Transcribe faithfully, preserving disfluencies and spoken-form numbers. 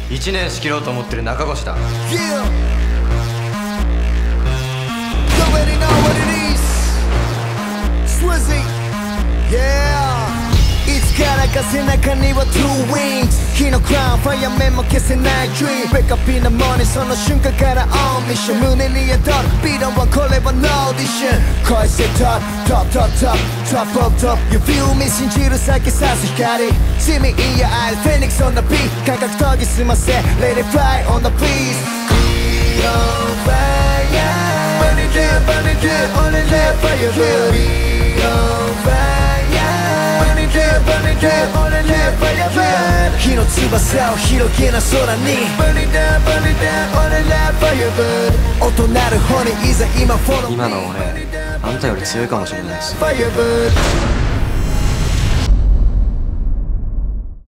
一年仕切ろうと思ってる中越だ。 Yeah. You already know what it is. Swizzy. Yeah. いつからか背中には two wings 火のクラウンファイアメンも消せない dream Wake up in the morning その瞬間から on mission 胸に宿るビートはこれは no audition 恋せ top top top top top of top You feel me 信じる先さす光 See me in your eyes Phoenix on the beat 感覚研ぎ澄ませ Let it fly on the breeze Be on fire Burn it down burn it down Only let fire burn Be on fire火の翼を広げな空に Burn it down, burn it down, on a light firebird 音鳴る方にいざ今フォロー今の俺あんたより強いかもしれないし。 Firebird